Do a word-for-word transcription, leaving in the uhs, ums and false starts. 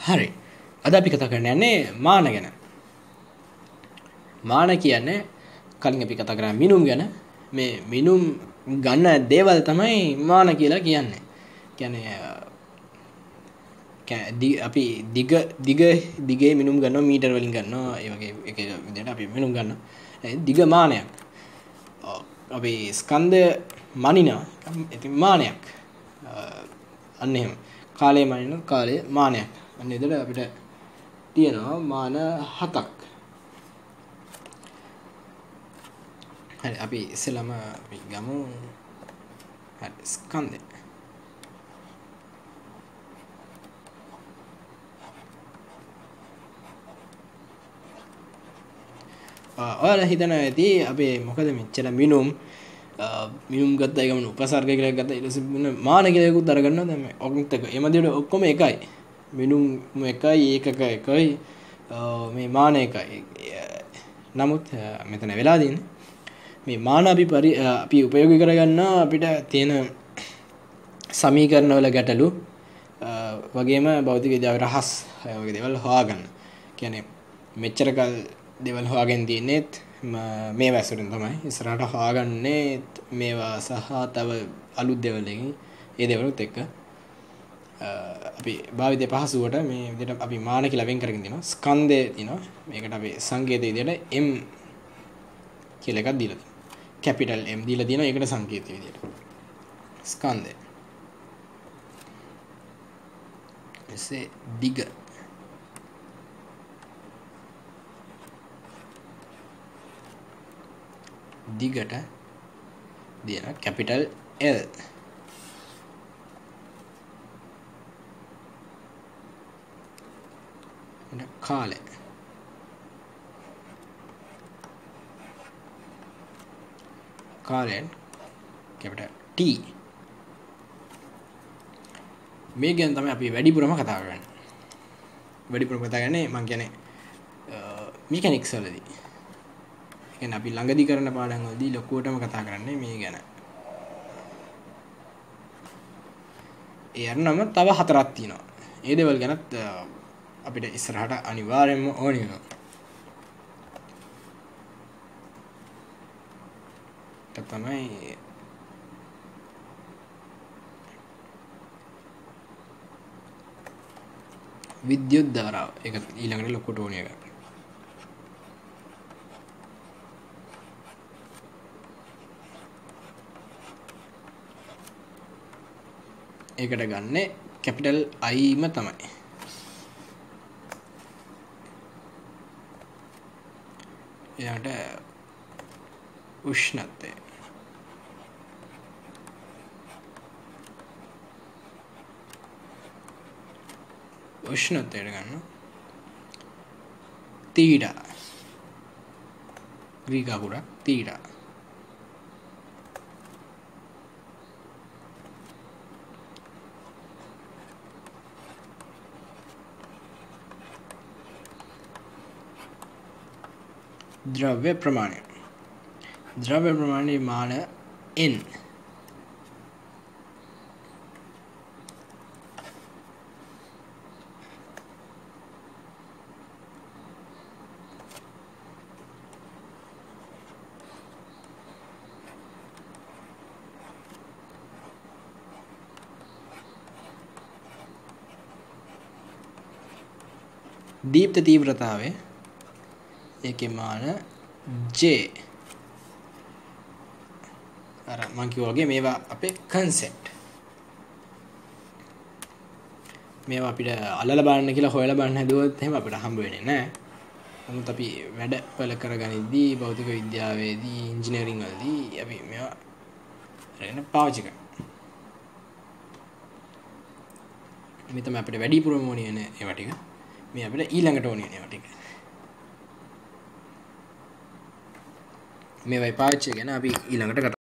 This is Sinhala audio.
හරි. අද අපි කතා කරන්න යන්නේ මාන ගැන. මාන කියන්නේ කලින් අපි කතා කරා මිනුම් ගැන. මේ මිනුම් ගන්න දේවල් තමයි මාන කියලා කියන්නේ. කියන්නේ අපි දිග දිග දිගේ මිනුම් ගන්නවා මීටර වලින් ගන්නවා ඒ වගේ එක එක විදිහට අපි මිනුම් ගන්නවා. දිග මානයක්. අපි ස්කන්ධය මනිනවා. ඉතින් මානයක්. අන්න එහෙම. කාලය මනින කාලය මානයක්. අන්න එතන අපිට තියෙනවා මාන හතක්. හරි අපි ඉස්සෙල්ලාම අපි ගමු හරි ස්කන්ධය. ඔයාලා හිතන ඇති අපි මොකද මෙච්චර මිනුම් මිනුම් ගත්තා ඒ ගමන උපසර්ග කියලා ගත්තා ඊට පස්සේ මාන කියලා එකකුත් අරගන්නවා දැන් මේ ඔක්කොත් එක එම දෙයට ඔක්කොම එකයි මිනුම් එකයි ඒකක එකයි මේ මාන එකයි නමුත් මෙතන වෙලා තියෙන්නේ මේ මාන අපි අපි ප්‍රයෝගික කරගන්න අපිට තියෙන සමීකරණ වල ගැටලු වගේම භෞතික විද්‍යාවේ රහස් වගේ දේවල් හොයාගන්න. කියන්නේ මෙච්චර කල් දේවල් හොයාගෙන තියෙන්නේත් මේ වැසුරින් තමයි ඉස්සරහට හොයාගන්නේ මේවා සහ තව අලුත් දේවල් එකකින් ඒ දේවලුත් එක්ක අපි භාවිතයේ පහසුවට මේ විදිහට අපි මාන කියලා වෙන් කරගෙන තියෙනවා ස්කන්ධය තියෙනවා මේකට අපි සංකේත විදිහට M කියලා එකක් දීලා තියෙනවා කැපිටල් M දීලා තියෙනවා ඒකට සංකේත විදිහට ස්කන්ධය එසේ දිග දිගට දෙන කැපිටල් L එන කාලය කාලයෙන් කැපිටල් T මේ ගැන තමයි අපි වැඩිපුරම කතා කරන්නේ වැඩිපුරම කතා කරන්නේ මම කියන්නේ මෙකැනික්ස් වලදී කියන්නේ අපි ළඟදී කරන පාඩම් වලදී ලොකුවටම කතා කරන්නේ මේ ගැන. ඒ අරනම තව හතරක් තියෙනවා. ඒ දේවල් ගැනත් අපිට ඉස්සරහට අනිවාර්යයෙන්ම ඕනේ වෙනවා. තමයි විද්‍යුත් ධාරාව. ඒක ඊළඟට ලොකුට ඕනේ එකක්. ඒකට ගන්න කැපිටල් I ම තමයි. ඊළඟට උෂ්ණත්වය. උෂ්ණත්වයට ගන්න තීටා. Greek අකුරක් theta. ද්‍රව්‍ය ප්‍රමාණය ද්‍රව්‍ය ප්‍රමාණයේ මාන N දීප්ත තීව්‍රතාවය ඒකේ මාන J අර මම කිව්වා වගේ මේවා අපේ concept මේවා අපිට අල්ලලා බලන්න කියලා හොයලා බලන්න හදුවොත් එහෙම අපිට හම්බ වෙන්නේ නැහැ. නමුත් අපි වැඩ වල කරගනිද්දී භෞතික විද්‍යාවේදී ඉංජිනේරින් වලදී අපි මේවා අරගෙන පාවිච්චි කරනවා. මේ තමයි අපිට වැඩිපුරම ඕනේ නේ ඒවා ටික. මේ අපිට ඊළඟට ඕනේ ඒවා ටික. මේවයි පාවිච්චි ගැන අපි ඊළඟට කතා